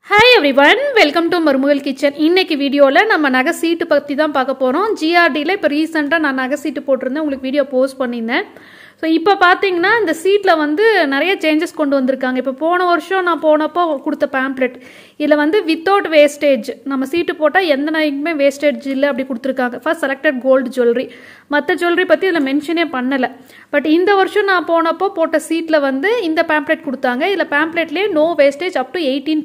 Hi everyone, welcome to Marumagal kitchen. இன்னைக்கு வீடியோல நம்ம நகை சீட்டு பத்தி தான் பார்க்க போறோம். GRT ல இப்ப ரீசன்ட்டா நான் நகை சீட்டு போட்டுருந்தேன், உங்களுக்கு வீடியோ போஸ்ட் பண்ணிருந்தேன். சோ இப்போ பாத்தீங்கன்னா இந்த சீட்ல வந்து நிறைய சேஞ்சஸ் கொண்டு வந்திருக்காங்க. இப்போ போன வருஷம் நான் போனப்போ கொடுத்த பாம்ப்ளெட் இதுல வந்து வித்தவுட் வேஸ்டேஜ், நம்ம சீட்டு போட்டா எந்த நகைக்குமே வேஸ்டேஜ் இல்ல அப்படி கொடுத்திருக்காங்க. ஃபர்ஸ்ட் செலக்டட் கோல்ட் ஜுவல்லரி, மத்த ஜுவல்லரி பத்தி இதுல மென்ஷனே பண்ணல. பட் இந்த வருஷம் நான் போனப்போ போட்ட சீட்ல வந்து இந்த பாம்ப்ளெட் கொடுத்தாங்க. இதுல பாம்ப்ளெட்லயே நோ வேஸ்டேஜ் அப் டு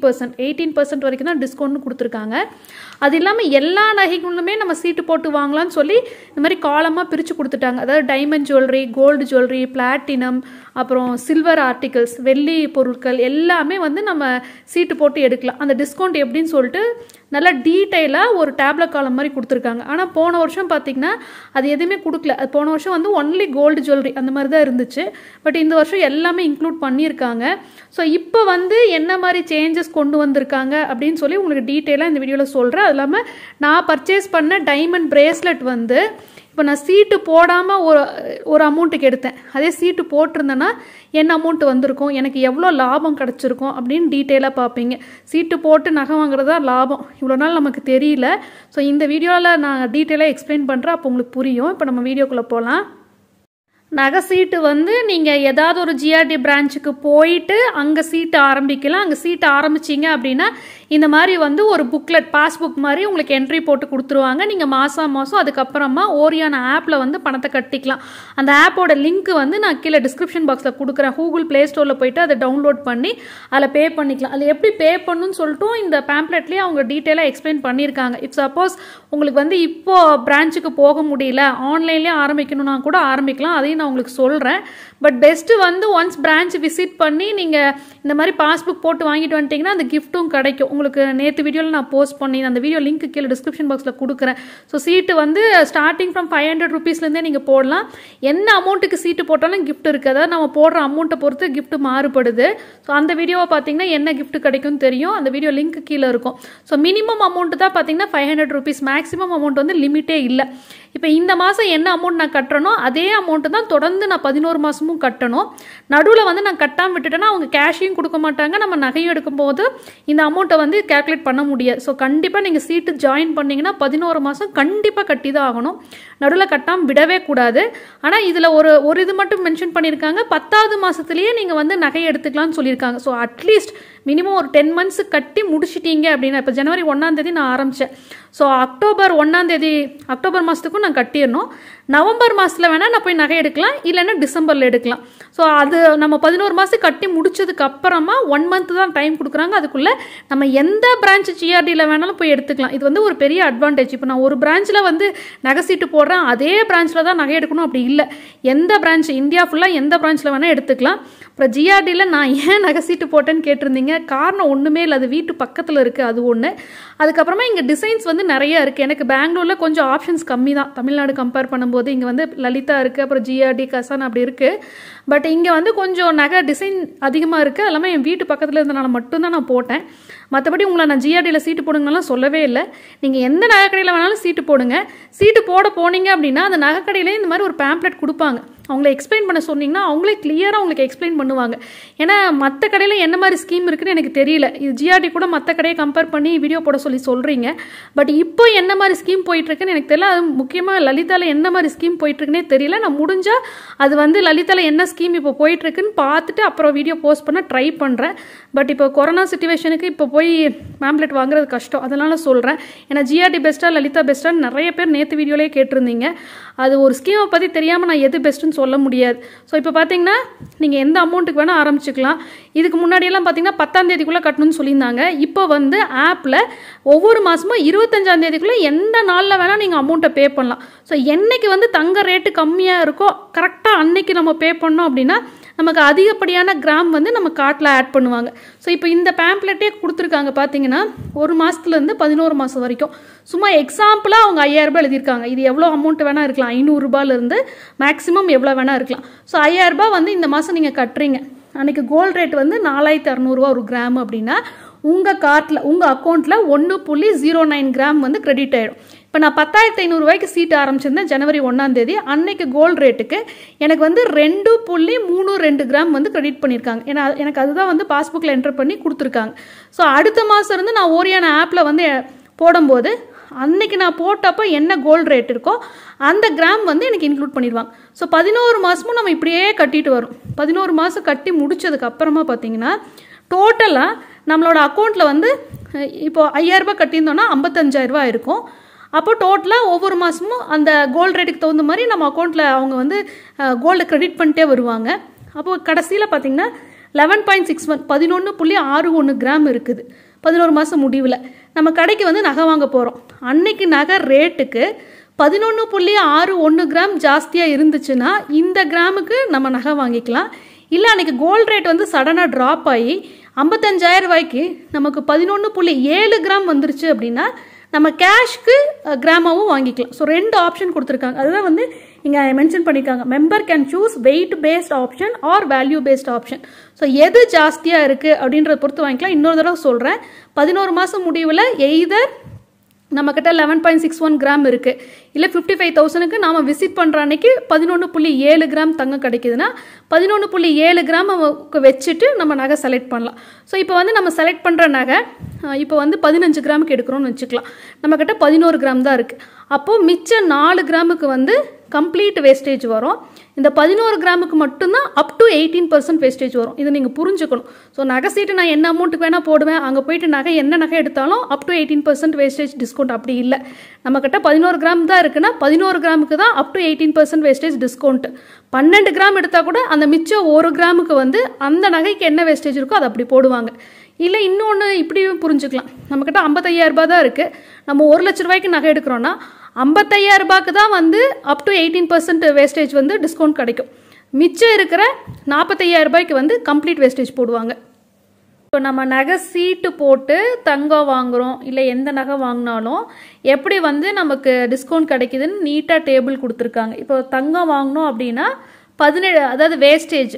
18% வரைக்கும் தான் டிஸ்கவுண்ட் கொடுத்துருக்காங்க. அது இல்லாமல் எல்லா நகைகளுமே நம்ம சீட்டு போட்டு வாங்கலாம்னு சொல்லி இந்த மாதிரி காலமாக பிரித்து கொடுத்துட்டாங்க. அதாவது diamond jewellery, gold jewellery, platinum, அப்புறம் சில்வர் ஆர்டிகல்ஸ், வெள்ளி பொருட்கள் எல்லாமே வந்து நம்ம சீட்டு போட்டு எடுக்கலாம். அந்த டிஸ்கவுண்ட் எப்படின்னு சொல்லிட்டு நல்லா டீட்டெயிலாக ஒரு டேப்லெட் காலம் மாதிரி கொடுத்துருக்காங்க. ஆனால் போன வருஷம் பார்த்திங்கன்னா அது எதுவுமே கொடுக்கல. அது போன வருஷம் வந்து ஒன்லி கோல்டு ஜுவல்லரி அந்த மாதிரி தான் இருந்துச்சு. பட் இந்த வருஷம் எல்லாமே இன்க்ளூட் பண்ணியிருக்காங்க. ஸோ இப்போ வந்து என்ன மாதிரி சேஞ்சஸ் கொண்டு வந்திருக்காங்க அப்படின்னு சொல்லி உங்களுக்கு டீட்டெயிலாக இந்த வீடியோவில் சொல்கிறேன். அது இல்லாமல் நான் பர்ச்சேஸ் பண்ண டைமண்ட் பிரேஸ்லெட் வந்து இப்போ நான் சீட்டு போடாமல் ஒரு அமௌண்ட்டுக்கு எடுத்தேன். அதே சீட்டு போட்டிருந்தேன்னா என்ன அமௌண்ட் வந்திருக்கும், எனக்கு எவ்வளோ லாபம் கிடச்சிருக்கும் அப்படின்னு டீட்டெயிலாக பார்ப்பீங்க. சீட்டு போட்டு நகை வாங்குறதா லாபம், இவ்வளோ நாள் நமக்கு தெரியல. ஸோ இந்த வீடியோவில் நான் டீட்டெயிலாக எக்ஸ்பிளைன் பண்ணுறேன், அப்போ உங்களுக்கு புரியும். இப்போ நம்ம வீடியோக்குள்ளே போகலாம். நகை சீட்டு வந்து நீங்கள் ஏதாவது ஒரு GRT பிரான்ச்சுக்கு போயிட்டு அங்கே சீட்டு ஆரம்பிக்கலாம். அங்கே சீட்டு ஆரம்பிச்சிங்க அப்படின்னா இந்த மாதிரி வந்து ஒரு புக்லெட், பாஸ்புக் மாதிரி உங்களுக்கு என்ட்ரி போட்டு கொடுத்துருவாங்க. நீங்கள் மாதம் அதுக்கப்புறமா ORIANA ஆப்பில் வந்து பணத்தை கட்டிக்கலாம். அந்த ஆப்போட லிங்க் வந்து நான் கீழே டிஸ்கிரிப்ஷன் பாக்ஸில் கொடுக்குறேன். கூகுள் ப்ளே ஸ்டோரில் போயிட்டு அதை டவுன்லோட் பண்ணி அதில் பே பண்ணிக்கலாம். அதில் எப்படி பே பண்ணணும்னு சொல்லிட்டு இந்த பேம்ப்ளெட்லேயே அவங்க டீட்டெயிலாக எக்ஸ்பிளைன் பண்ணியிருக்காங்க. இஃப் சப்போஸ் உங்களுக்கு வந்து இப்போது பிரான்ச்சுக்கு போக முடியல, ஆன்லைன்லேயே ஆரம்பிக்கணும்னா கூட ஆரம்பிக்கலாம். அதையும் நான் உங்களுக்கு சொல்கிறேன். பட் பெஸ்ட்டு வந்து ஒன்ஸ் பிரான்ச் விசிட் பண்ணி நீங்கள் இந்த மாதிரி பாஸ்புக் போட்டு வாங்கிட்டு வந்துட்டிங்கன்னா அந்த கிஃப்ட்டும் கிடைக்கும். உங்களுக்கு நேற்று வீடியோவில் நான் போஸ்ட் பண்ணி அந்த வீடியோ லிங்க் கீழே டிஸ்கிரிப்ஷன் பாக்ஸில் கொடுக்குறேன். ஸோ சீட்டு வந்து ஸ்டார்டிங் ஃப்ரம் 500 rupeesலேருந்தே நீங்கள் போடலாம். என்ன அமௌண்ட்டுக்கு சீட்டு போட்டாலும் கிஃப்ட் இருக்குது. அதாவது நம்ம போடுற அமௌண்ட்டை பொறுத்து கிஃப்ட் மாறுபடுது. ஸோ அந்த வீடியோவை பார்த்தீங்கன்னா என்ன கிஃப்ட் கிடைக்கும்னு தெரியும். அந்த வீடியோ லிங்க் கீழே இருக்கும். ஸோ மினிமம் அமௌண்ட் தான் பார்த்தீங்கன்னா 500 rupees, மேக்ஸிமம் அமௌண்ட் வந்து லிமிட்டே இல்லை. இப்போ இந்த மாதம் என்ன அமௌண்ட் நான் கட்டுறனோ அதே அமௌண்ட்டு தான் தொடர்ந்து நான் 11 மாதமும் கட்டணும். நடுவில் வந்து நான் கட்டாமல் விட்டுட்டேன்னா அவங்க கேஷையும் கொடுக்க மாட்டாங்க. நம்ம நகையும் எடுக்கும் போது இந்த அமௌண்ட்டை வந்து கேல்குலேட் பண்ண முடியாது. ஸோ கண்டிப்பாக நீங்கள் சீட்டு ஜாயின் பண்ணிங்கன்னா 11 மாதம் கண்டிப்பாக கட்டி தான் ஆகணும். நடுவில் கட்டாமல் விடவே கூடாது. ஆனால் இதில் ஒரு இது மட்டும் மென்ஷன் பண்ணியிருக்காங்க, 10வது மாதத்துலேயே நீங்கள் வந்து நகை எடுத்துக்கலாம்னு சொல்லியிருக்காங்க. ஸோ அட்லீஸ்ட் மினிமம் ஒரு 10 months கட்டி முடிச்சிட்டீங்க அப்படின்னா, இப்போ ஜனவரி 1ஆம் தேதி நான் ஆரம்பித்தேன். ஸோ அக்டோபர் 1ஆம் தேதி, அக்டோபர் மாதத்துக்கும் நான் கட்டிடணும். நவம்பர் மாதத்தில் வேணால் நான் போய் நகை எடுக்கலாம், இல்லைன்னா டிசம்பரில் எடுக்கலாம். ஸோ அது நம்ம 11 மாதம் கட்டி முடிச்சதுக்கு அப்புறமா 1 month தான் டைம் கொடுக்குறாங்க. அதுக்குள்ளே நம்ம எந்த பிரான்ச் GRTயில் வேணாலும் போய் எடுத்துக்கலாம். இது வந்து ஒரு பெரிய அட்வான்டேஜ். இப்போ நான் ஒரு பிரான்ச்சில் வந்து நகை சீட்டு போடுறேன், அதே பிரான்ச்சில் தான் நகை எடுக்கணும் அப்படி இல்லை. எந்த பிரான்ச், இந்தியா ஃபுல்லாக எந்த பிரான்ச்சில் வேணால் எடுத்துக்கலாம். அப்புறம் GRTயில் நான் ஏன் நகை சீட்டு போட்டேன்னு கேட்டிருந்தீங்க. காரணம் ஒன்றுமே இல்லை, அது வீட்டு பக்கத்தில் இருக்குது, அது ஒன்று. அதுக்கப்புறமா இங்கே டிசைன்ஸ் வந்து நிறைய இருக்குது. எனக்கு பெங்களூரில் கொஞ்சம் ஆப்ஷன்ஸ் கம்மி தான் தமிழ்நாடு கம்பேர் பண்ணும்போது. இங்கே வந்து லலிதா இருக்குது, அப்புறம் GRT, கசான் அப்படி இருக்குது. பட் இங்கே வந்து கொஞ்சம் நகை டிசைன் அதிகமாக இருக்குது. அது இல்லாமல் என் வீட்டு பக்கத்தில் இருந்தனால மட்டும்தான் நான் போட்டேன். மற்றபடி உங்களை நான் GRTயில் சீட்டு போடுங்கலாம் சொல்லவே இல்லை. நீங்கள் எந்த நகைக்கடையில் வேணாலும் சீட்டு போடுங்க. சீட்டு போட போனீங்க அப்படின்னா அந்த நகைக்கடையிலே இந்த மாதிரி ஒரு பேம்ப்ளெட் கொடுப்பாங்க. அவங்கள எக்ஸ்பிளைன் பண்ண சொன்னீங்கன்னா அவங்களே கிளியராக உங்களுக்கு எக்ஸ்பிளைன் பண்ணுவாங்க. ஏன்னா மற்ற கடையில் என்ன மாதிரி ஸ்கீம் இருக்குன்னு எனக்கு தெரியல. இது GRT கூட மற்ற கடையை கம்பேர் பண்ணி வீடியோ போட சொல்கிறீங்க. பட் இப்போ என்ன மாதிரி ஸ்கீம் போயிட்டுருக்குன்னு எனக்கு தெரியல. அது முக்கியமாக லலிதாவில் என்ன மாதிரி ஸ்கீம் போயிட்டுருக்குன்னே தெரியல. நான் முடிஞ்சால் அது வந்து லலிதாவில் என்ன ஸ்கீம் இப்போ போயிட்டுருக்குன்னு பார்த்துட்டு அப்புறம் வீடியோ போஸ்ட் பண்ண ட்ரை பண்ணுறேன். பட் இப்போ கொரோனா சிச்சுவேஷனுக்கு இப்போ போய் பேம்ப்ளெட் வாங்குறது கஷ்டம், அதனால சொல்கிறேன். ஏன்னா GRT பெஸ்ட்டாக லலிதா பெஸ்ட்டான்னு நிறைய பேர் நேற்று வீடியோலேயே கேட்டிருந்தீங்க. அது ஒரு ஸ்கீமை பற்றி தெரியாமல் நான் எது பெஸ்ட்டுன்னு சொல்ல முடியாது. ஸோ இப்போ பார்த்தீங்கன்னா நீங்கள் எந்த அமௌண்ட்டுக்கு வேணால் ஆரம்பிச்சுக்கலாம். இதுக்கு முன்னாடியெல்லாம் பார்த்தீங்கன்னா 10ஆம் தேதிக்குள்ளே கட்டணும்னு சொல்லியிருந்தாங்க. இப்போ வந்து ஆப்பில் ஒவ்வொரு மாதமும் 25ஆம் தேதிக்குள்ளே எந்த நாளில் வேணால் நீங்கள் அமௌண்ட்டை பே பண்ணலாம். ஸோ என்னைக்கு வந்து தங்க ரேட்டு கம்மியாக இருக்கோ கரெக்டாக அன்னைக்கு நம்ம பே பண்ணோம் அப்படின்னா நமக்கு அதிகப்படியான கிராம் வந்து நம்ம கார்ட்டில் ஆட் பண்ணுவாங்க. ஸோ இப்போ இந்த பேம்ப்ளெட்டே கொடுத்துருக்காங்க பார்த்தீங்கன்னா 1 மாதத்துலேருந்து 11 மாதம் வரைக்கும். சும்மா எக்ஸாம்பிளாக அவங்க 5000 ரூபாய் எழுதியிருக்காங்க. இது எவ்வளோ அமௌண்ட் வேணால் இருக்கலாம், 500 ரூபாயிலிருந்து மேக்ஸிமம் எவ்வளோ வேணால் இருக்கலாம். ஸோ 5000 ரூபாய் வந்து இந்த மாதம் நீங்கள் கட்டுறீங்க. அன்றைக்கி கோல்டு ரேட் வந்து 4600 ரூபா ஒரு கிராம் அப்படின்னா உங்கள் கார்ட்டில், உங்கள் அக்கௌண்ட்டில் 1.09 கிராம் வந்து கிரெடிட் ஆகிடும். இப்போ நான் 10,500 ரூபாய்க்கு சீட் ஆரம்பிச்சிருந்தேன் ஜனவரி 1ஆம் தேதி. அன்னைக்கு கோல்டு ரேட்டுக்கு எனக்கு வந்து 2.32 கிராம் வந்து கிரெடிட் பண்ணியிருக்காங்க. ஏன்னா எனக்கு அதுதான் வந்து பாஸ்புக்கில் என்டர் பண்ணி கொடுத்துருக்காங்க. ஸோ அடுத்த மாதம் இருந்து நான் ஓரியான ஆப்பில் வந்து போடும்போது அன்னைக்கு நான் போட்டப்போ என்ன கோல்டு ரேட் இருக்கோ அந்த கிராம் வந்து எனக்கு இன்க்ளூட் பண்ணிடுவாங்க. ஸோ 11 மாதமும் நம்ம இப்படியே கட்டிட்டு வரும். 11 மாதம் கட்டி முடிச்சதுக்கு அப்புறமா பார்த்தீங்கன்னா டோட்டலாக நம்மளோட அக்கௌண்ட்டில் வந்து இப்போ 5,000 ரூபாய் கட்டியிருந்தோன்னா 55,000 ரூபாய் இருக்கும். அப்போ டோட்டலாக ஒவ்வொரு மாதமும் அந்த கோல்டு ரேட்டுக்கு தகுந்த மாதிரி நம்ம அக்கௌண்ட்டில் அவங்க வந்து கோல்டு கிரெடிட் பண்ணிட்டே வருவாங்க. அப்போது கடைசியில் பார்த்தீங்கன்னா 11.61 11.61 கிராம் இருக்குது 11 மாதம் முடிவில். நம்ம கடைக்கு வந்து நகை வாங்க போகிறோம். அன்னைக்கு நகை ரேட்டுக்கு 11.61 கிராம் ஜாஸ்தியாக இருந்துச்சுன்னா இந்த கிராமுக்கு நம்ம நகை வாங்கிக்கலாம். இல்லை அன்றைக்கி கோல்டு ரேட் வந்து சடனாக ட்ராப் ஆகி 55,000 ரூபாய்க்கு நமக்கு 11.7 கிராம் வந்துருச்சு அப்படின்னா நம்ம கேஷ்க்கு கிராமாவும் வாங்கிக்கலாம். ஸோ 2 ஆப்ஷன் கொடுத்துருக்காங்க. அதுதான் வந்து இங்கே மென்ஷன் பண்ணியிருக்காங்க. Member can choose weight based option or value based option. So எது ஜாஸ்தியாக இருக்குது அப்படின்றத பொறுத்து வாங்கிக்கலாம். இன்னொரு தடவை சொல்கிறேன், 11 மாதம் முடிவில் எய்தர் நம்மக்கிட்ட 11.61 கிராம் இருக்குது, இல்லை 55,000க்கு நாம் விசிட் பண்ணுற அன்னைக்கு 11.7 கிராம் தங்கம் கிடைக்குதுன்னா 11.7 கிராம் வச்சுட்டு நம்ம நகை செலக்ட் பண்ணலாம். ஸோ இப்போ வந்து நம்ம செலக்ட் பண்ணுற நகை இப்போ வந்து 15 கிராமுக்கு எடுக்கிறோம்னு வச்சுக்கலாம். நம்மக்கிட்ட 11 கிராம் தான் இருக்குது. அப்போது மிச்சம் 4 கிராமுக்கு வந்து கம்ப்ளீட் வேஸ்டேஜ் வரும். இந்த 11 கிராமுக்கு மட்டும்தான் அப் டு 18% வேஸ்டேஜ் வரும். இதை நீங்கள் புரிஞ்சுக்கணும். ஸோ நகை சீட்டு நான் என்ன அமௌண்ட்டுக்கு வேணால் போடுவேன், அங்கே போயிட்டு நகை என்ன நகை எடுத்தாலும் அப் டு 18% வேஸ்டேஜ் டிஸ்கவுண்ட் அப்படி இல்லை. நம்மக்கிட்ட 11 கிராம் தான் இருக்குன்னா 11 கிராமுக்கு தான் up to 18% wastage discount. 12 gram எடுத்தால் கூட அந்த மிச்சம் 1 கிராமுக்கு வந்து அந்த நகைக்கு என்ன வேஸ்டேஜ் இருக்கோ அதை அப்படி போடுவாங்க. இல்லை இன்னொன்று இப்படியும் புரிஞ்சுக்கலாம், நம்மக்கிட்ட 55,000 ரூபாய் தான் இருக்குது, நம்ம 1 லட்ச ரூபாய்க்கு நகை எடுக்கிறோன்னா 55,000 ரூபாய்க்கு தான் வந்து அப் டு 18% வேஸ்டேஜ் வந்து டிஸ்கவுண்ட் கிடைக்கும். மிச்சம் இருக்கிற 45,000 ரூபாய்க்கு வந்து கம்ப்ளீட் வேஸ்டேஜ் போடுவாங்க. இப்போ நம்ம நகை சீட்டு போட்டு தங்கம் வாங்குகிறோம், இல்லை எந்த நகை வாங்கினாலும் எப்படி வந்து நமக்கு டிஸ்கவுண்ட் கிடைக்குதுன்னு நீட்டாக டேபிள் கொடுத்துருக்காங்க. இப்போ தங்கம் வாங்கினோம் அப்படின்னா 17, அதாவது வேஸ்டேஜ்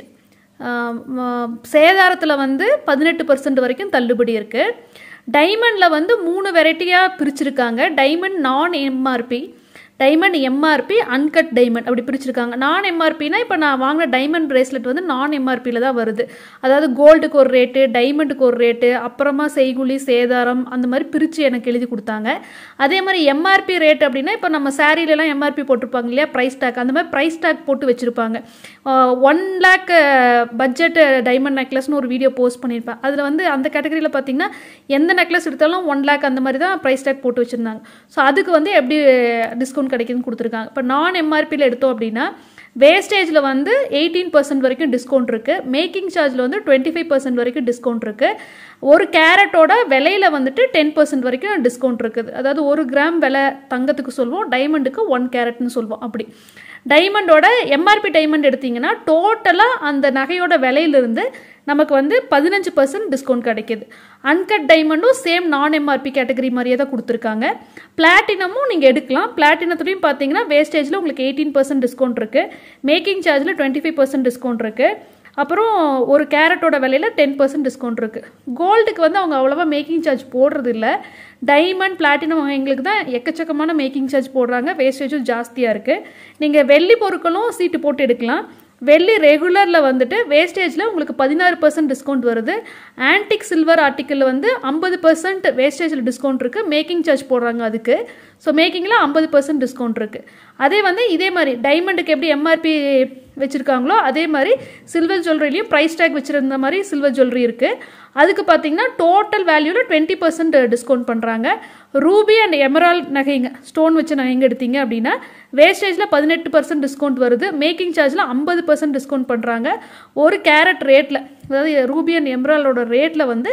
சேதாரத்தில் வந்து 18% வரைக்கும் தள்ளுபடி இருக்குது. டைமண்டில் வந்து 3 வெரைட்டியாக பிரிச்சிருக்காங்க. Diamond non MRP, diamond MRP, uncut diamond அப்படி பிரிச்சிருக்காங்க. நான் எம்ஆர்பினா இப்போ நான் வாங்கின டைமண்ட் பிரேஸ்லெட் வந்து நான் எம்ஆர்பியில் தான் வருது. அதாவது கோல்டுக்கு ஒரு ரேட்டு, டைமண்டுக்கு ஒரு ரேட்டு, அப்புறமா செய்குலி சேதாரம் அந்த மாதிரி பிரித்து எனக்கு எழுதி கொடுத்தாங்க. அதே மாதிரி எம்ஆர்பி ரேட் அப்படின்னா இப்போ நம்ம சாரீலலாம் எம்ஆர்பி போட்டிருப்பாங்க இல்லையா, ப்ரைஸ் டேக், அந்த மாதிரி ப்ரைஸ் டேக் போட்டு வச்சுருப்பாங்க. 1 lakh பட்ஜெட் டைமண்ட் நெக்லஸ்னு ஒரு வீடியோ போஸ்ட் பண்ணியிருப்பேன். அதில் வந்து அந்த கேட்டகரியில் பார்த்தீங்கன்னா எந்த நெக்லஸ் எடுத்தாலும் 1 lakh அந்த மாதிரி தான் ப்ரைஸ் டேக் போட்டு வச்சுருந்தாங்க. ஸோ அதுக்கு வந்து எப்படி டிஸ்கவுண்ட் கிடைக்குதுன்னு கொடுத்துருக்காங்க. இப்போ நான் எம்ஆர்பியில் எடுத்தோம் அப்படின்னா வேஸ்டேஜில் வந்து 18% வரைக்கும் டிஸ்கவுண்ட் இருக்குது. மேக்கிங் சார்ஜில் வந்து 25% வரைக்கும் டிஸ்கவுண்ட் இருக்குது. 1 கேரட்டோட விலையில் வந்துட்டு 10% வரைக்கும் டிஸ்கவுண்ட் இருக்குது. அதாவது 1 கிராம் விலை தங்கத்துக்கு சொல்வோம், டைமண்டுக்கு 1 கேரட்னு சொல்வோம். அப்படி டைமண்டோட எம்ஆர்பி டைமண்ட் எடுத்திங்கன்னா டோட்டலாக அந்த நகையோட விலையிலிருந்து நமக்கு வந்து 15% டிஸ்கவுண்ட் கிடைக்கிது. அன்கட் டைமண்டும் சேம் நான் எம்ஆர்பி கேட்டகரி மாதிரியே தான் கொடுத்துருக்காங்க. பிளாட்டினமும் நீங்கள் எடுக்கலாம். பிளாட்டினத்துலையும் பார்த்தீங்கன்னா வேஸ்டேஜில் உங்களுக்கு 18% டிஸ்கவுண்ட் இருக்குது. மேக்கிங் சார்ஜில் 25% டிஸ்கவுண்ட் இருக்குது. அப்புறம் 1 கேரட்டோட விலையில் 10% டிஸ்கவுண்ட் இருக்குது. கோல்டுக்கு வந்து அவங்க அவ்வளோவா மேக்கிங் சார்ஜ் போடுறது இல்லை. டைமண்ட் பிளாட்டினம் எங்களுக்கு தான் எக்கச்சக்கமான மேக்கிங் சார்ஜ் போடுறாங்க, வேஸ்டேஜும் ஜாஸ்தியாக இருக்குது. நீங்கள் வெள்ளி பொருட்களும் சீட்டு போட்டு எடுக்கலாம். வெள்ளி ரெகுலரில் வந்துட்டு வேஸ்டேஜில் உங்களுக்கு 16% டிஸ்கவுண்ட் வருது. ஆன்டிக் சில்வர் ஆர்டிக்கிளில் வந்து 50% வேஸ்டேஜில் டிஸ்கவுண்ட் இருக்குது. மேக்கிங் சார்ஜ் போடுறாங்க அதுக்கு. ஸோ மேக்கிங்கில் 50% டிஸ்கவுண்ட் இருக்குது. அதே வந்து இதே மாதிரி டைமண்டுக்கு எப்படி எம்ஆர்பி வச்சுருக்காங்களோ அதே மாதிரி சில்வர் ஜுவல்லரிலையும் ப்ரைஸ் டேக் வச்சுருந்த மாதிரி சில்வர் ஜுவல்லரி இருக்குது. அதுக்கு பார்த்தீங்கன்னா டோட்டல் வேல்யூவில் 20% டிஸ்கவுண்ட் பண்ணுறாங்க. ரூபி அண்ட் எமரால்ட் நகைங்க, ஸ்டோன் வச்சு நகைங்க எடுத்தீங்க அப்படின்னா வேஸ்டேஜில் 18% டிஸ்கவுண்ட் வருது. மேக்கிங் சார்ஜில் 50% டிஸ்கவுண்ட் பண்ணுறாங்க. 1 கேரட் ரேட்டில், அதாவது ரூபி அண்ட் எமரால்டோட ரேட்டில் வந்து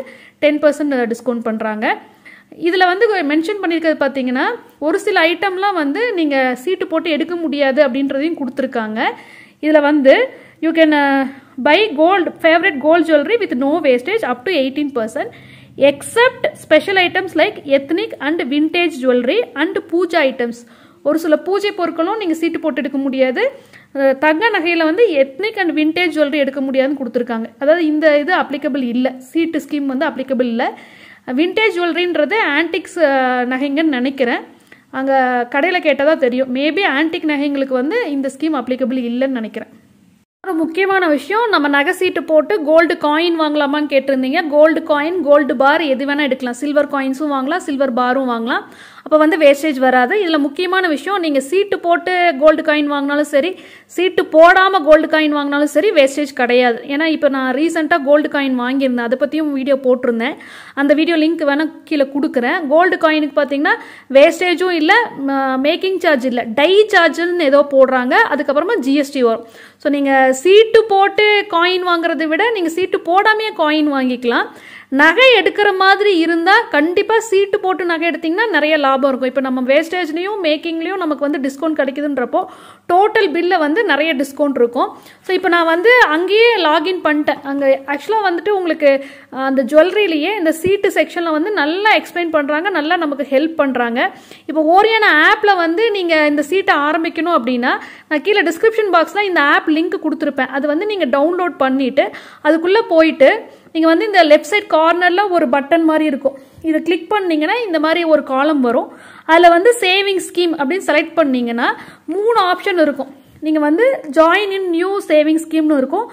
10% டிஸ்கவுண்ட் பண்ணுறாங்க. இதில் வந்து மென்ஷன் பண்ணியிருக்கிறது பார்த்தீங்கன்னா ஒரு சில ஐட்டம்லாம் வந்து நீங்கள் சீட்டு போட்டு எடுக்க முடியாது அப்படின்றதையும் கொடுத்துருக்காங்க. இதில் வந்து you can buy gold favourite gold jewellery with no wastage up to 18% except special items like ethnic and vintage jewellery and puja items. ஒரு சில பூஜை பொருட்களும் நீங்கள் சீட்டு போட்டு எடுக்க முடியாது. தங்க நகையில் வந்து எத்னிக் அண்ட் விண்டேஜ் ஜுவல்லரி எடுக்க முடியாதுன்னு கொடுத்துருக்காங்க. அதாவது இந்த இது அப்ளிகபிள் இல்லை, சீட்டு ஸ்கீம் வந்து அப்ளிகபிள் இல்லை. விண்டேஜ் ஜுவல்லரின்றது ஆன்டிக்ஸ் நகைங்கன்னு நினைக்கிறேன். அங்கே கடையில் கேட்டால் தான் தெரியும். மேபி ஆன்டிக் நகைங்களுக்கு வந்து இந்த ஸ்கீம் அப்ளிகபிள் இல்லைன்னு நினைக்கிறேன். ஒரு முக்கியமான விஷயம், நம்ம நகை சீட்டு போட்டு கோல்டு காயின் வாங்கலாமான்னு கேட்டிருந்தீங்க. கோல்டு காயின், கோல்டு பார் எது வேணால் எடுக்கலாம். சில்வர் காயின்ஸும் வாங்கலாம், சில்வர் பாரும் வாங்கலாம். அப்போ வந்து வேஸ்டேஜ் வராது. இதில் முக்கியமான விஷயம், நீங்கள் சீட்டு போட்டு கோல்டு காயின் வாங்கினாலும் சரி, சீட்டு போடாமல் கோல்டு காயின் வாங்கினாலும் சரி, வேஸ்டேஜ் கிடையாது. ஏன்னா இப்போ நான் ரீசெண்டாக கோல்டு காயின் வாங்கியிருந்தேன், அதை பற்றியும் வீடியோ போட்டிருந்தேன். அந்த வீடியோ லிங்க் வேணால் கீழே கொடுக்குறேன். கோல்டு காயினுக்கு பார்த்தீங்கன்னா வேஸ்டேஜும் இல்லை, மேக்கிங் சார்ஜ் இல்லை, டை சார்ஜுன்னு ஏதோ போடுறாங்க, அதுக்கப்புறமா ஜிஎஸ்டி வரும். ஸோ நீங்கள் சீட்டு போட்டு காயின் வாங்குறதை விட நீங்கள் சீட்டு போடாமையே காயின் வாங்கிக்கலாம். நகை எடுக்கிற மாதிரி இருந்தால் கண்டிப்பாக சீட்டு போட்டு நகை எடுத்திங்கன்னா நிறைய லாபம் இருக்கும். இப்போ நம்ம வேஸ்டேஜ்லேயும் மேக்கிங்லேயும் நமக்கு வந்து டிஸ்கவுண்ட் கிடைக்குதுன்றப்போ டோட்டல் பில்ல வந்து நிறைய டிஸ்கவுண்ட் இருக்கும். ஸோ இப்போ நான் வந்து அங்கேயே லாகின் பண்ணிட்டேன். அங்கே ஆக்சுவலாக வந்துட்டு உங்களுக்கு அந்த ஜுவல்லரிலேயே இந்த சீட்டு செக்ஷனில் வந்து நல்லா எக்ஸ்பிளைன் பண்ணுறாங்க, நல்லா நமக்கு ஹெல்ப் பண்ணுறாங்க. இப்போ ஓரியான ஆப்பில் வந்து நீங்கள் இந்த சீட்டை ஆரம்பிக்கணும் அப்படின்னா நான் கீழே டிஸ்கிரிப்ஷன் பாக்ஸில் இந்த ஆப் லிங்க் கொடுத்துருப்பேன். அது வந்து நீங்கள் டவுன்லோட் பண்ணிவிட்டு அதுக்குள்ளே போயிட்டு நீங்கள் வந்து இந்த லெஃப்ட் சைட் கார்னரில் ஒரு பட்டன் மாதிரி இருக்கும், இதை கிளிக் பண்ணிங்கன்னா இந்த மாதிரி ஒரு காலம் வரும். அதில் வந்து சேவிங் ஸ்கீம் அப்படின்னு செலக்ட் பண்ணிங்கன்னா 3 ஆப்ஷன் இருக்கும். நீங்கள் வந்து ஜாயின் இன் நியூ சேவிங் ஸ்கீம்னு இருக்கும்,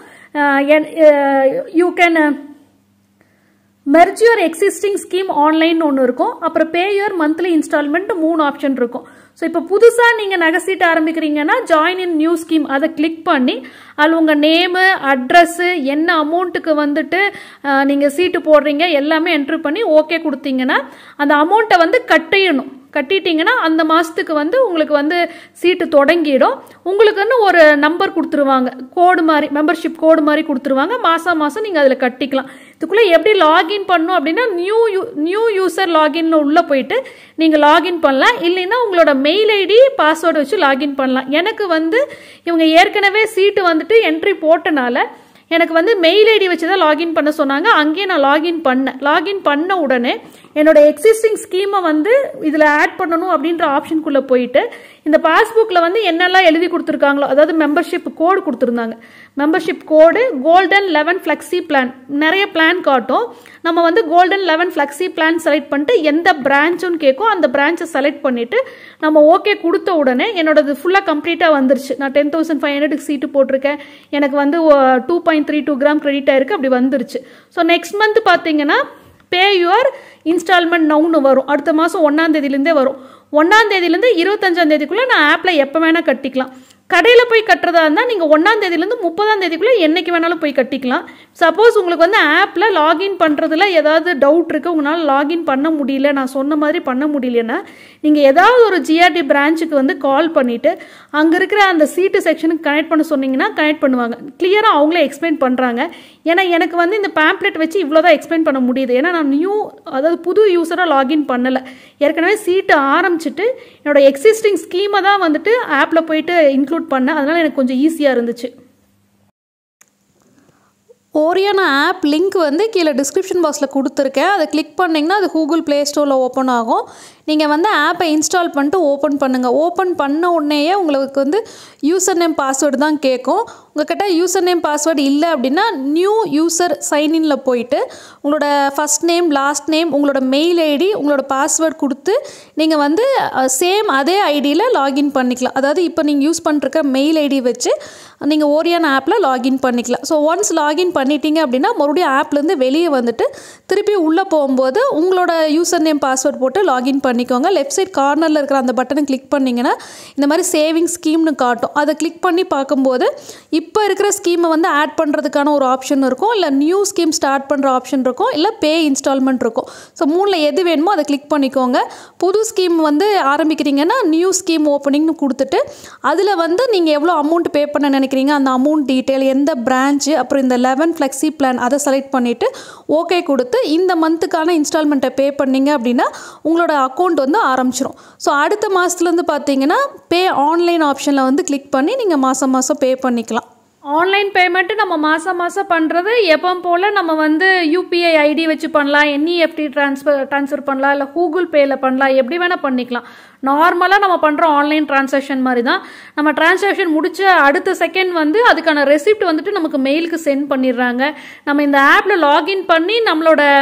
you can merge your existing scheme online ஒன்று இருக்கும், அப்புறம் pay your monthly instalment 3 option இருக்கும். ஸோ இப்போ புதுசாக நீங்கள் நகை சீட்டு ஆரம்பிக்கிறீங்கன்னா ஜாயின் இன் நியூ ஸ்கீம் அதை கிளிக் பண்ணி அதில் உங்கள் நேமு, அட்ரஸ்ஸு, என்ன அமௌண்ட்டுக்கு வந்துட்டு நீங்கள் சீட்டு போடுறீங்க எல்லாமே என்ட்ரு பண்ணி ஓகே கொடுத்தீங்கன்னா அந்த அமௌண்ட்டை வந்து கட்டிட்டீங்கன்னா அந்த மாதத்துக்கு வந்து உங்களுக்கு வந்து சீட்டு தொடங்கிடும். உங்களுக்குன்னு ஒரு நம்பர் கொடுத்துருவாங்க, கோடு மாதிரி, மெம்பர்ஷிப் கோடு மாதிரி கொடுத்துருவாங்க. மாதம் மாதம் நீங்கள் அதில் கட்டிக்கலாம். இதுக்குள்ளே எப்படி லாகின் பண்ணணும் அப்படின்னா நியூ யூசர் லாகின் உள்ளே போயிட்டு நீங்கள் லாகின் பண்ணலாம். இல்லைன்னா உங்களோட மெயில் ஐடி பாஸ்வேர்டு வச்சு லாகின் பண்ணலாம். எனக்கு வந்து இவங்க ஏற்கனவே சீட்டு வந்துட்டு என்ட்ரி போட்டனால எனக்கு வந்து மெயில் ஐடி வச்சு தான் லாகின் பண்ண சொன்னாங்க. அங்கேயே நான் லாகின் பண்ண உடனே என்னோட எக்ஸிஸ்டிங் ஸ்கீமை வந்து இதில் ஆட் பண்ணணும் அப்படின்ற ஆப்ஷனுக்குள்ளே போயிட்டு இந்த பாஸ்புக்கில் வந்து என்னெல்லாம் எழுதி கொடுத்துருக்காங்களோ, அதாவது மெம்பர்ஷிப் கோடு கொடுத்துருந்தாங்க, membership code golden 11 flexi plan, நிறைய பிளான் காட்டும். நம்ம வந்து கோல்டன் 11 ஃப்ளெக்ஸி பிளான் செலக்ட் பண்ணிட்டு எந்த பிரான்ச்சுன்னு கேட்கும், அந்த பிரான்ச்சை செலக்ட் பண்ணிவிட்டு நம்ம ஓகே கொடுத்த உடனே என்னோடது ஃபுல்லாக கம்ப்ளீட்டாக வந்துருச்சு. நான் 10,500க்கு சீட்டு போட்டிருக்கேன், எனக்கு வந்து 2.32 கிராம் கிரெடிட் ஆயிருக்கு, அப்படி வந்துருச்சு. ஸோ நெக்ஸ்ட் மந்த் பார்த்தீங்கன்னா பே யுவர் இன்ஸ்டால்மெண்ட் நவுன்னு வரும். அடுத்த மாதம் 1ஆம் தேதியிலேருந்தே வரும். 1ஆம் தேதியிலேருந்து 25ஆம் தேதிக்குள்ளே நான் ஆப்பில் எப்போ வேணால் கட்டிக்கலாம். கடையில் போய் கட்டுறதா இருந்தால் நீங்கள் 1ஆம் தேதியிலேருந்து 30ஆம் தேதிக்குள்ளே என்றைக்கு வேணாலும் போய் கட்டிக்கலாம். சப்போஸ் உங்களுக்கு வந்து ஆப்பில் லாகின் பண்ணுறதுல ஏதாவது டவுட் இருக்குது, உங்களால் லாகின் பண்ண முடியல, நான் சொன்ன மாதிரி பண்ண முடியலன்னா நீங்கள் ஏதாவது ஒரு GRT பிரான்ச்சுக்கு வந்து கால் பண்ணிவிட்டு அங்கே இருக்கிற அந்த சீட்டு செக்ஷனுக்கு கனெக்ட் பண்ண சொன்னீங்கன்னா கனெக்ட் பண்ணுவாங்க. கிளியராக அவங்களே எக்ஸ்பிளைன் பண்ணுறாங்க. ஏன்னா எனக்கு வந்து இந்த பேம்ப்ளெட் வச்சு இவ்வளோ தான் எக்ஸ்பிளைன் பண்ண முடியுது. ஏன்னா நான் அதாவது புது யூஸராக லாகின் பண்ணலை, ஏற்கனவே சீட்டு ஆரம்பிச்சுட்டு என்னோட எக்ஸிஸ்டிங் ஸ்கீமை தான் வந்துட்டு ஆப்பில் போயிட்டு இன்க்ளூட் பண்ணேன். அதனால் எனக்கு கொஞ்சம் ஈஸியாக இருந்துச்சு. ஓரியானா ஆப் லிங்க் வந்து கீழே டிஸ்கிரிப்ஷன் பாக்ஸில் கொடுத்துருக்கேன். அதை கிளிக் பண்ணிங்கன்னா அது கூகுள் ப்ளே ஸ்டோரில் ஓப்பன் ஆகும். நீங்கள் வந்து ஆப்பை இன்ஸ்டால் பண்ணிட்டு ஓப்பன் பண்ணுங்கள். ஓப்பன் பண்ண உடனேயே உங்களுக்கு வந்து யூசர் நேம் பாஸ்வேர்டு தான் கேட்கும். உங்கள்கிட்ட யூசர் நேம் பாஸ்வேர்டு இல்லை அப்படின்னா நியூ யூசர் சைன்இனில் போயிட்டு உங்களோட ஃபஸ்ட் நேம், லாஸ்ட் நேம், உங்களோட மெயில் ஐடி, உங்களோட பாஸ்வேர்டு கொடுத்து நீங்கள் வந்து சேம் அதே ஐடியில் லாகின் பண்ணிக்கலாம். அதாவது இப்போ நீங்கள் யூஸ் பண்ணிருக்க மெயில் ஐடி வச்சு நீங்கள் ஓரியானா ஆப்பில் லாகின் பண்ணிக்கலாம். ஸோ ஒன்ஸ் லாகின் பண்ணிட்டீங்க அப்படின்னா மறுபடியும் ஆப்லேருந்து வெளியே வந்துட்டு திருப்பி உள்ளே போகும்போது உங்களோட யூசர் நேம் பாஸ்வேர்டு போட்டு லாகின் பண்ணிக்கோங்க. லெஃப்ட் சைட் கார்னரில் இருக்கிற அந்த பட்டனை கிளிக் பண்ணிங்கன்னா இந்த மாதிரி சேவிங் ஸ்கீம்னு காட்டும். அதை கிளிக் பண்ணி பார்க்கும்போது இப்போ இருக்கிற ஸ்கீமை வந்து ஆட் பண்ணுறதுக்கான ஒரு ஆப்ஷன் இருக்கும், இல்லை நியூ ஸ்கீம் ஸ்டார்ட் பண்ணுற ஆப்ஷன் இருக்கும், இல்லை பே இன்ஸ்டால்மெண்ட் இருக்கும். ஸோ 3ல் எது வேணுமோ அதை கிளிக் பண்ணிக்கோங்க. புது ஸ்கீம் வந்து ஆரம்பிக்கிறீங்கன்னா நியூ ஸ்கீம் ஓப்பனிங்னு கொடுத்துட்டு அதில் வந்து நீங்கள் எவ்வளோ அமௌண்ட் பே பண்ண நினைக்கிறீங்க அந்த அமௌண்ட் டீட்டெயில், எந்த பிரான்ச்சு, அப்புறம் இந்த 11 ஃப்ளெக்ஸி பிளான் அதை செலக்ட் பண்ணிவிட்டு ஓகே கொடுத்து இந்த மந்த்துக்கான இன்ஸ்டால்மெண்ட்டை பே பண்ணிங்க அப்படின்னா உங்களோட அக்கௌண்ட் வந்து ஆரம்பிச்சிடும். ஸோ அடுத்த மாதத்துலேருந்து பார்த்தீங்கன்னா பே ஆன்லைன் ஆப்ஷனில் வந்து கிளிக் பண்ணி நீங்கள் மாதம் மாதம் பே பண்ணிக்கலாம். ஆன்லைன் பேமெண்ட்டு நம்ம மாதம் பண்ணுறது எப்போ போல் நம்ம வந்து யூபிஐ ஐடி வச்சு பண்ணலாம், NEFT ட்ரான்ஸ்ஃபர் பண்ணலாம், இல்லை கூகுள் பேயில் பண்ணலாம், எப்படி வேணால் பண்ணிக்கலாம். நார்மலாக நம்ம பண்ணுற ஆன்லைன் டிரான்சாக்ஷன் மாதிரி தான். நம்ம டிரான்சாக்ஷன் முடிச்ச அடுத்த செகண்ட் வந்து அதுக்கான ரெசிப்ட் வந்துட்டு நமக்கு மெயிலுக்கு சென்ட் பண்ணிடுறாங்க. நம்ம இந்த ஆப்பில் லாகின் பண்ணி நம்மளோட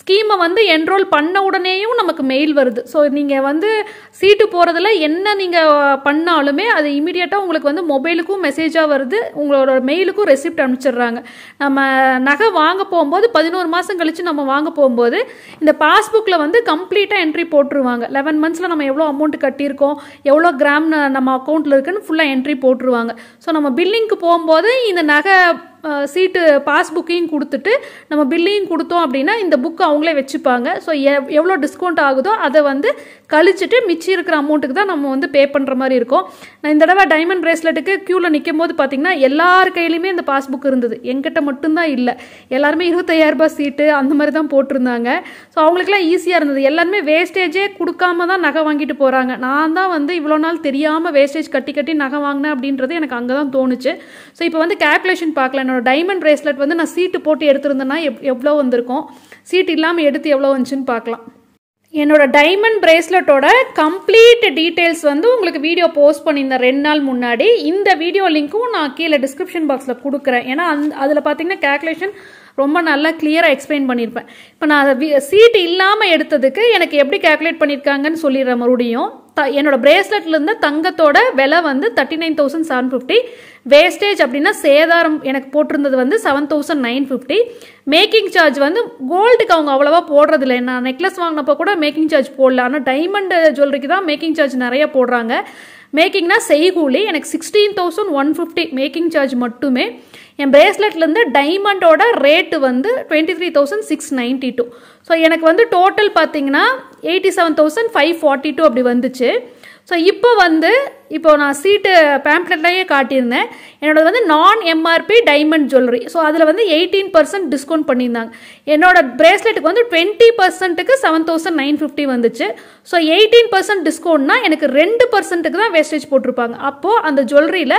ஸ்கீமை வந்து என்ரோல் பண்ண உடனேயும் நமக்கு மெயில் வருது. ஸோ நீங்கள் வந்து சீட்டு போகிறதுல என்ன நீங்கள் பண்ணாலுமே அது இமீடியட்டாக உங்களுக்கு வந்து மொபைலுக்கும் மெசேஜாக வருது, உங்களோட மெயிலுக்கும் ரெசிப்ட் அனுப்பிச்சிடுறாங்க. நம்ம நகை வாங்க போகும்போது 11 மாதம் கழித்து நம்ம வாங்க போகும்போது இந்த பாஸ்புக்கில் வந்து கம்ப்ளீட்டாக என்ட்ரி போட்டுருவாங்க. 11 மந்த்ஸில் நம்ம எவ்வளோ அமௌண்ட் கட்டியிருக்கோம், எவ்வளோ கிராம் நம்ம அக்கௌண்ட்டில் இருக்குன்னு ஃபுல்லாக என்ட்ரி போட்டுருவாங்க. ஸோ நம்ம பில்லிங்க்கு போகும்போது இந்த நகை சீட்டு பாஸ்புக்கையும் கொடுத்துட்டு நம்ம பில்லையும் கொடுத்தோம் அப்படின்னா இந்த புக்கு அவங்களே வச்சுப்பாங்க. ஸோ எவ்வளோ டிஸ்கவுண்ட் ஆகுதோ அதை வந்து கழிச்சிட்டு மிச்சி இருக்கிற அமௌண்ட்டுக்கு தான் நம்ம வந்து பே பண்ணுற மாதிரி இருக்கும். நான் இந்த தடவை டைமண்ட் பிரேஸ்லெட்டுக்கு க்யூவில் நிற்கும் போது பார்த்தீங்கன்னா எல்லார் கையிலையுமே இந்த பாஸ்புக் இருந்தது, என்கிட்ட மட்டும்தான் இல்லை. எல்லாருமே 25,000 ரூபாய் சீட்டு அந்த மாதிரி தான் போட்டிருந்தாங்க. ஸோ அவங்களுக்குலாம் ஈஸியாக இருந்தது. எல்லாருமே வேஸ்டேஜே கொடுக்காம தான் நகை வாங்கிட்டு போகிறாங்க. நான் தான் வந்து இவ்வளோ நாள் தெரியாமல் வேஸ்டேஜ் கட்டி கட்டி நகை வாங்கினேன் அப்படின்றது எனக்கு அங்கே தான் தோணுச்சு. ஸோ இப்போ வந்து கேல்குலேஷன் பார்க்கல. என்னோட டைமண்ட் பிரேஸ்லெட் வந்து நான் சீட்டு போட்டு எடுத்திருந்தேன்னா எவ்வளோ வந்திருக்கும், சீட் இல்லாமல் எடுத்து எவ்வளோ வந்துச்சுன்னு பார்க்கலாம். என்னோட டைமண்ட் பிரேஸ்லெட்டோட கம்ப்ளீட் டீட்டெயில்ஸ் வந்து உங்களுக்கு வீடியோ போஸ்ட் பண்ணியிருந்தேன் 2 நாள் முன்னாடி. இந்த வீடியோ லிங்க்கும் நான் கீழே டிஸ்கிரிப்ஷன் பாக்ஸில் கொடுக்குறேன். ஏன்னா அதில் பார்த்தீங்கன்னா கேல்குலேஷன் ரொம்ப நல்லா கிளியராக எக்ஸ்பிளைன் பண்ணியிருப்பேன். இப்போ நான் அதை சீட்டு இல்லாமல் எடுத்ததுக்கு எனக்கு எப்படி கேல்குலேட் பண்ணியிருக்காங்கன்னு சொல்லிடுறேன் மறுபடியும். என்னோட பிரேஸ்லெட்ல இருந்த தங்கத்தோட விலை வந்து 39,750. வேஸ்டேஜ் அப்படின்னா சேதாரம் எனக்கு போட்டிருந்தது வந்து 7,950. மேக்கிங் சார்ஜ் வந்து கோல்டுக்கு அவங்க அவ்வளோவா போடுறதில்லை. நான் நெக்லஸ் வாங்கினப்போ கூட மேக்கிங் சார்ஜ் போடல, ஆனால் டைமண்ட் ஜுவல்லரிக்கு தான் மேக்கிங் சார்ஜ் நிறைய போடுறாங்க. மேக்கிங்னா செய்கூலி எனக்கு 16,150 மேக்கிங் சார்ஜ் மட்டுமே. என் பிரேஸ்லெட்லேருந்து டைமண்டோட ரேட்டு வந்து 23,692. ஸோ எனக்கு வந்து டோட்டல் பார்த்தீங்கன்னா 87,542 அப்படி வந்துச்சு. ஸோ இப்போ நான் சீட்டு பேம்ப்ளெட்லேயே காட்டியிருந்தேன். என்னோட வந்து நான் எம்ஆர்பி டைமண்ட் ஜுவல்லரி. ஸோ அதில் வந்து 18% டிஸ்கவுண்ட் பண்ணியிருந்தாங்க. என்னோட பிரேஸ்லெட்டுக்கு வந்து 20%க்கு 7,950 வந்துச்சு. ஸோ 18% டிஸ்கவுண்ட்னா எனக்கு 2%க்கு தான் வேஸ்டேஜ் போட்டிருப்பாங்க. அப்போது அந்த ஜுவல்லரியில்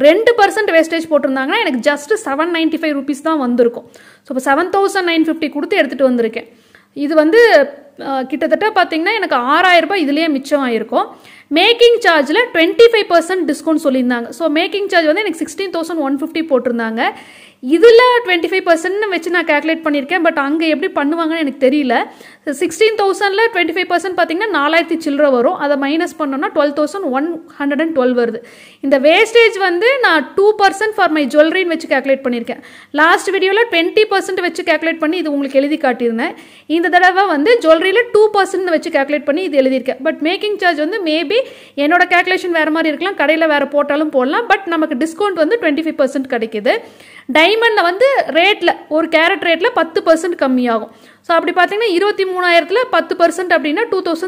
2% வேஸ்டேஜ் போட்டிருந்தாங்கன்னா எனக்கு ஜஸ்ட் 795 rupees தான் வந்திருக்கும். ஸோ இப்போ 7,950 கொடுத்து எடுத்துகிட்டு வந்திருக்கேன். இது வந்து கிட்டத்தட்ட பார்த்தீங்கன்னா எனக்கு 6,000 ரூபாய் இதுலேயே மிச்சம் ஆயிருக்கும். மேக்கிங் சார்ஜில் 25% டிஸ்கவுண்ட் சொல்லியிருந்தாங்க. ஸோ மேக்கிங் சார்ஜ் வந்து எனக்கு 16,150 போட்டிருந்தாங்க. இதில் 25% வச்சு நான் கேல்குலேட் பண்ணியிருக்கேன். பட் அங்கே எப்படி பண்ணுவாங்கன்னு எனக்கு தெரியல. 16,000ல் 25% பார்த்தீங்கன்னா 4,000 சில்லரை வரும். அதை மைனஸ் பண்ணோன்னா 12,112 வருது. இந்த வேஸ்டேஜ் வந்து நான் 2% ஃபார் மை ஜுவல்லரின்னு வச்சு கேல்குலேட் பண்ணியிருக்கேன். லாஸ்ட் வீடியோவில் 20% வச்சு கேல்குலேட் பண்ணி இது உங்களுக்கு எழுதி காட்டியிருந்தேன். இந்த தடவை வந்து ஜுவல்லரியில் 2% வச்சு கேல்குலேட் பண்ணி இது எழுதியிருக்கேன். பட் மேக்கிங் சார்ஜ் வந்து மேபி என்னோட கேல்குலேஷன் வேறு மாதிரி இருக்கலாம், கடையில் வேறு போட்டாலும் போடலாம். பட் நமக்கு டிஸ்கவுண்ட் வந்து 25% கிடைக்குது. டைமண்டில் வந்து ரேட்டில் ஒரு கேரட் ரேட்டில் 10% கம்மியாகும். ஸோ அப்படி பார்த்தீங்கன்னா 23,000ல் 10% அப்படின்னா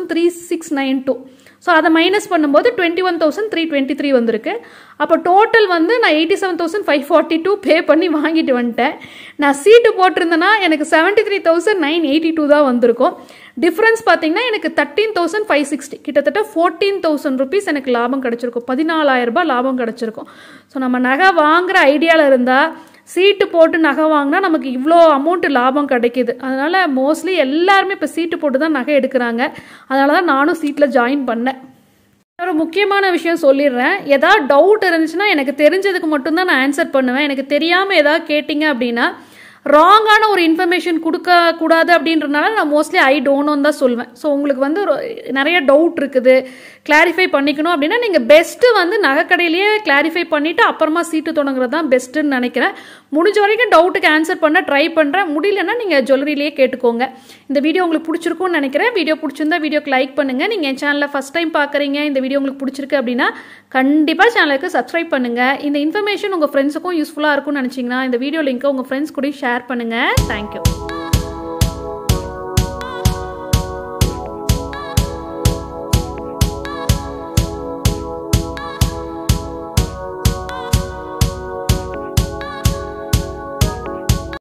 2,3692. ஸோ அதை மைனஸ் பண்ணும்போது 21,323 வந்திருக்கு. அப்போ டோட்டல் வந்து நான் 87,542 பே பண்ணி வாங்கிட்டு வந்துட்டேன். நான் சீட்டு போட்டிருந்தேன்னா எனக்கு 73,982 தான் வந்திருக்கும். டிஃப்ரென்ஸ் பார்த்தீங்கன்னா எனக்கு 13,560, கிட்டத்தட்ட 14,000 rupees எனக்கு லாபம் கிடச்சிருக்கும். 14,000 ரூபாய் லாபம் கிடச்சிருக்கும். ஸோ நம்ம நகை வாங்குகிற ஐடியாவில் இருந்தால் சீட்டு போட்டு நகை வாங்கினா நமக்கு இவ்வளோ அமௌண்ட்டு லாபம் கிடைக்கிது. அதனால் மோஸ்ட்லி எல்லாருமே இப்போ சீட்டு போட்டு தான் நகை எடுக்கிறாங்க. அதனால தான் நானும் சீட்டில் ஜாயின் பண்ணேன். ஒரு முக்கியமான விஷயம் சொல்லிடுறேன். ஏதாவது டவுட் இருந்துச்சுன்னா எனக்கு தெரிஞ்சதுக்கு மட்டும்தான் நான் ஆன்சர் பண்ணுவேன். எனக்கு தெரியாமல் ஏதாவது கேட்டிங்க அப்படின்னா ராங்கான ஒரு இன்ஃபர்மேஷன் கொடுக்கக்கூடாது அப்படின்றனால நான் மோஸ்ட்லி ஐ டோன்ட்னு தான் சொல்வேன். ஸோ உங்களுக்கு வந்து நிறைய டவுட் இருக்குது, கிளாரிஃபை பண்ணிக்கணும் அப்படின்னா நீங்கள் பெஸ்ட்டு வந்து நகைக்கடையிலேயே கிளாரிஃபை பண்ணிவிட்டு அப்புறமா சீட்டு தொடங்குறது தான் பெஸ்ட்டுன்னு நினைக்கிறேன். முடிஞ்ச வரைக்கும் டவுட்டுக்கு ஆன்சர் பண்ண ட்ரை பண்ணுறேன். முடியலன்னா நீங்கள் ஜுவல்லரிலேயே கேட்டுக்கோங்க. இந்த வீடியோ உங்களுக்கு பிடிச்சிருக்கும்னு நினைக்கிறேன். வீடியோ பிடிச்சிருந்தா வீடியோக்கு லைக் பண்ணுங்கள். நீங்கள் என் சேனலில் ஃபஸ்ட் டைம் பார்க்குறீங்க, இந்த வீடியோ உங்களுக்கு பிடிச்சிருக்கு அப்படின்னா கண்டிப்பாக சேனலுக்கு சப்ஸ்கிரைப் பண்ணுங்கள். இந்த இன்ஃபர்மேஷன் உங்கள் ஃப்ரெண்ட்ஸுக்கும் யூஸ்ஃபுல்லாக இருக்கும்னு நினச்சிங்கன்னா இந்த வீடியோ லிங்க்கை உங்கள் ஃப்ரெண்ட்ஸ் கூட ஷேர் பண்ணுங்கள். தேங்க்யூ.